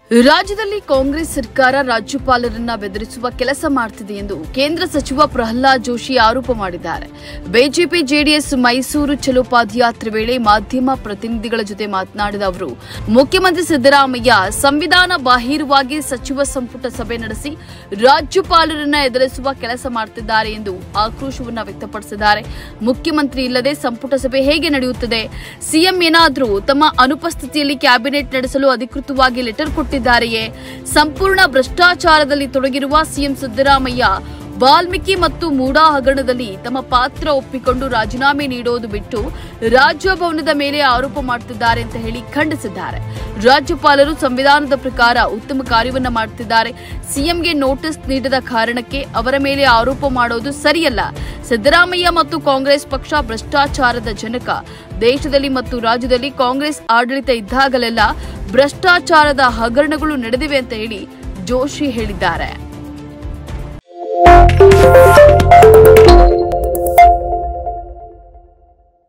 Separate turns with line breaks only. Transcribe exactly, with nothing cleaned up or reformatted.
ರಾಜ್ಯದಲ್ಲಿ ಕಾಂಗ್ರೆಸ್ ಸರ್ಕಾರ ರಾಜ್ಯಪಾಲರನ್ನ ಬೆದರಿಸುವ ಕೆಲಸ ಮಾಡುತ್ತಿದೆ ಎಂದು ಕೇಂದ್ರ ಸಚಿವ ಪ್ರಹ್ಲಾದ್ ಜೋಶಿ ಆರೋಪ ಮಾಡಿದ್ದಾರೆ. ಬಿಜೆಪಿ ಜೆಡಿಎಸ್ ಮೈಸೂರು ಚಲೋ ಪಾದಯಾತ್ರೆ ವೇಳೆ ಮಾಧ್ಯಮ ಪ್ರತಿನಿಧಿಗಳ ಜೊತೆ ಮಾತನಾಡಿದ ಅವರು, ಮುಖ್ಯಮಂತ್ರಿ ಸಿದ್ದರಾಮಯ್ಯ ಸಂವಿಧಾನ ಬಾಹಿರವಾಗಿ ಸಚಿವ ಸಂಪುಟ ಸಭೆ ನಡೆಸಿ ರಾಜ್ಯಪಾಲರನ್ನ ಎದುರಿಸುವ ಕೆಲಸ ಮಾಡುತ್ತಿದ್ದಾರೆ ಎಂದು ಆಕ್ರೋಶವನ್ನ ವ್ಯಕ್ತಪಡಿಸಿದ್ದಾರೆ. ಮುಖ್ಯಮಂತ್ರಿ ಇಲ್ಲದೆ ಸಂಪುಟ ಸಭೆ ಹೇಗೆ ನಡೆಯುತ್ತದೆ? ಸಿಎಂ ಏನಾದರೂ ತಮ್ಮ ಅನುಪಸ್ಥಿತಿಯಲ್ಲಿ ಕ್ಯಾಬಿನೆಟ್ ನಡೆಸಲು ಅಧಿಕೃತವಾಗಿ ಲೆಟರ್ ಕೊಟ್ಟಿದ್ದಾರೆ. ಸಂಪೂರ್ಣ ಭ್ರಷ್ಟಾಚಾರದಲ್ಲಿ ತೊಡಗಿರುವ ಸಿಎಂ ಸಿದ್ದರಾಮಯ್ಯ ವಾಲ್ಮೀಕಿ ಮತ್ತು ಮೂಡಾ ಹಗರಣದಲ್ಲಿ ತಮ್ಮ ಪಾತ್ರ ಒಪ್ಪಿಕೊಂಡು ರಾಜೀನಾಮೆ ನೀಡೋದು ಬಿಟ್ಟು ರಾಜಭವನದ ಮೇಲೆ ಆರೋಪ ಮಾಡುತ್ತಿದ್ದಾರೆ ಅಂತ ಹೇಳಿ ಖಂಡಿಸಿದ್ದಾರೆ. ರಾಜ್ಯಪಾಲರು ಸಂವಿಧಾನದ ಪ್ರಕಾರ ಉತ್ತಮ ಕಾರ್ಯವನ್ನ ಮಾಡುತ್ತಿದ್ದಾರೆ. ಸಿಎಂಗೆ ನೋಟಿಸ್ ನೀಡದ ಕಾರಣಕ್ಕೆ ಅವರ ಮೇಲೆ ಆರೋಪ ಮಾಡೋದು ಸರಿಯಲ್ಲ. ಸಿದ್ದರಾಮಯ್ಯ ಮತ್ತು ಕಾಂಗ್ರೆಸ್ ಪಕ್ಷ ಭ್ರಷ್ಟಾಚಾರದ ಜನಕ. ದೇಶದಲ್ಲಿ ಮತ್ತು ರಾಜ್ಯದಲ್ಲಿ ಕಾಂಗ್ರೆಸ್ ಆಡಳಿತ ಇದ್ದಾಗಲೆಲ್ಲ ಭ್ರಷ್ಟಾಚಾರದ ಹಗರಣಗಳು ನಡೆದಿವೆ ಅಂತ ಹೇಳಿ ಜೋಶಿ ಹೇಳಿದ್ದಾರೆ.